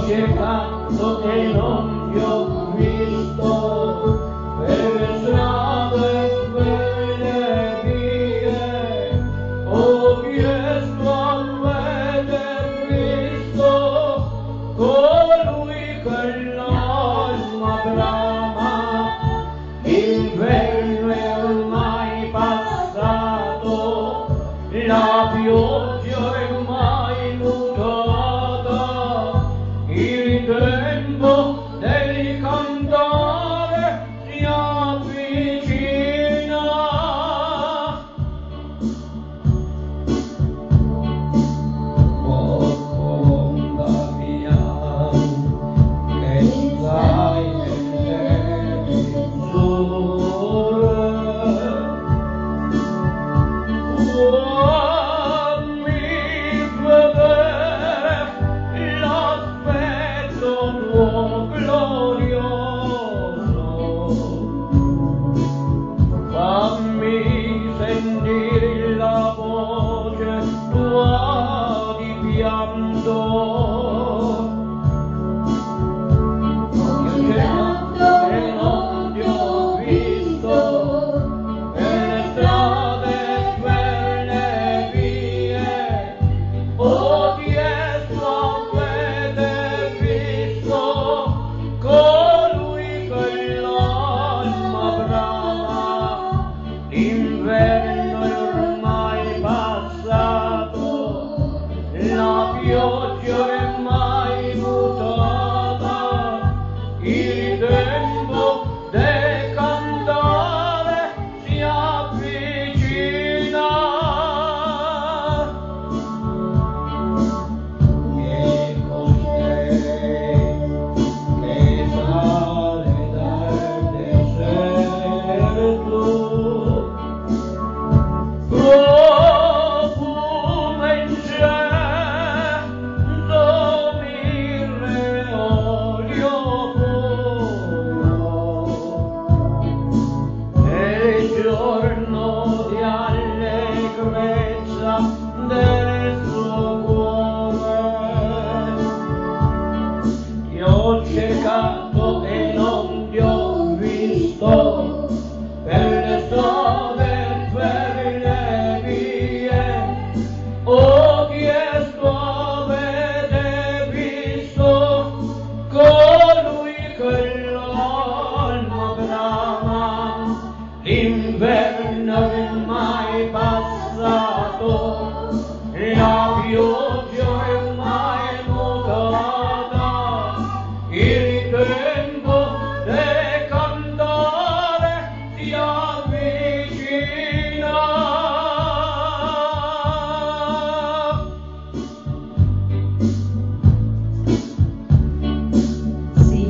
cercato e non ti ho visto, per le strade e per le vie, ho chiesto a veder visto colui che l'alma brama. L'inverno è ormai passato, la pioggia è ormai mutata, il tempo del cantare si avvicina. Oh colomba mia, che stai nel sole, fammi vedere l'aspetto tuo glorioso, fammi sentire la voce tua di pianto. Io cercato e non ti ho visto, per le strade e per le vie, ho chiesto a veder visto colui che l'alma brama. L'inverno è ormai passato, la pioggia è ormai mutata, il tempo del cantare si avvicina. Che costei che sale dal deserto, profumo incenso, mirre, olio puro, è il giorno di allegrezza del suo cuore. Ti ho cercato e non ti ho visto, per le strade e per le vie, ho chiesto a veder visto colui che l'alma brama. L'inverno è ormai passato, la pioggia è ormai mutata, il tempo del cantare si avvicina. Sì,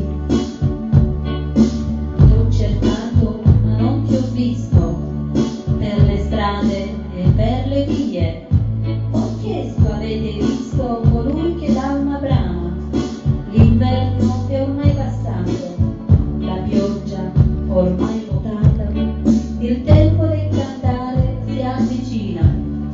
ti ho cercato ma non ti ho visto, per le strade e per le vie, ho chiesto avete visto colui che l'alma brama. L'inverno è ormai passato, la pioggia ormai mutata, il tempo del cantare si avvicina.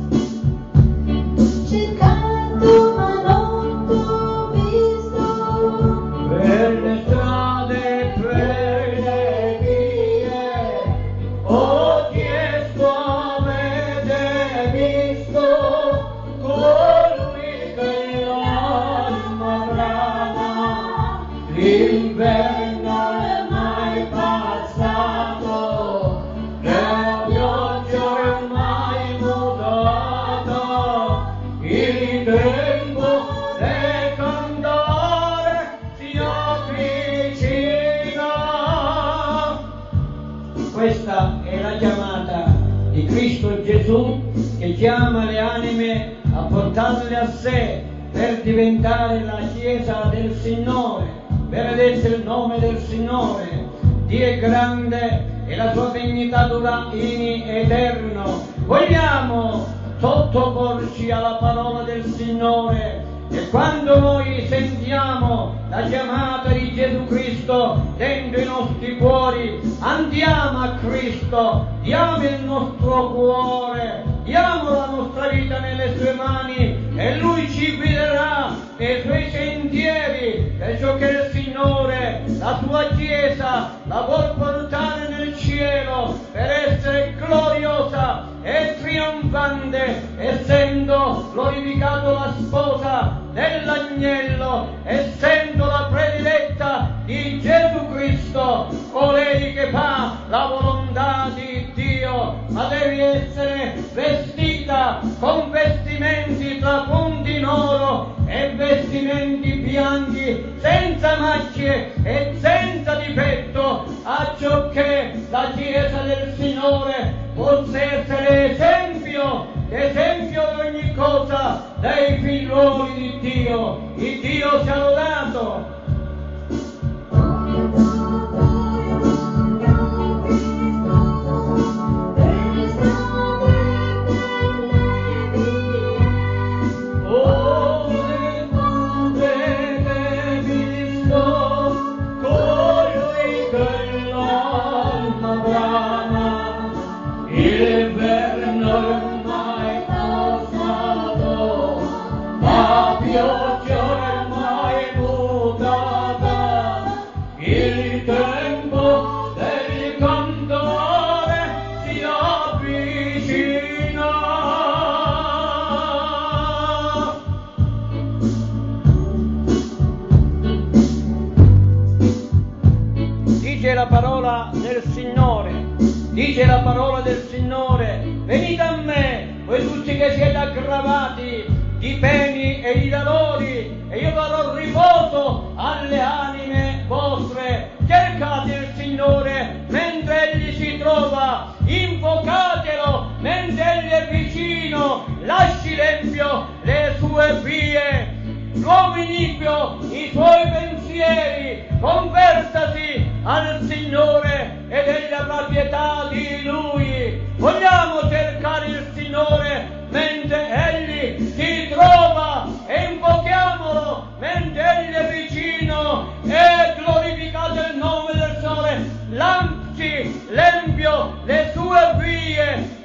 T'ho cercato ma non t'ho visto, Per le strade e per le vie, ho chiesto a veder visto colui che l'alma brama. L'inverno è mai passato, la pioggia è ormai mutata, il tempo del cantare si avvicina. Questa è la chiamata di Cristo Gesù, che chiama le anime a portarle a sé per diventare la Chiesa del Signore. Benedetto il nome del Signore. Dio è grande e la sua dignità dura in eterno. Vogliamo sottoporci alla parola del Signore, e quando noi sentiamo la chiamata di Gesù Cristo dentro i nostri cuori, andiamo a Cristo, diamo il nostro cuore, diamo la nostra vita nelle sue mani e Lui ci guiderà nei Suoi sentieri, perciò che il Signore, la Sua Chiesa, la vuol portare nel cielo per essere gloriosa e trionfante, essendo glorificato la sposa dell'agnello, essendo la prediletta di Gesù Cristo, colei che fa la volontà di Dio, ma devi essere vestita con vestimenti trapunti in oro e vestimenti bianchi, senza macchie e senza difetto, acciocché la Chiesa del Signore possa essere esempio di ogni cosa dai figlioli di Dio. Il Dio sia lodato. Dice la parola del Signore: venite a me, voi tutti che siete aggravati di peni e di dolori, e io darò riposo alle anime vostre. Cercate il Signore mentre Egli si trova, invocatelo mentre Egli è vicino, lasci l'empio le sue vie, l'uomo iniquo i suoi pensieri, convertasi al Signore ed egli avrà pietà di lui. Vogliamo cercare il Signore mentre Egli si trova e invochiamolo mentre Egli è vicino, e glorificate il nome del Signore. Lanci l'empio le sue vie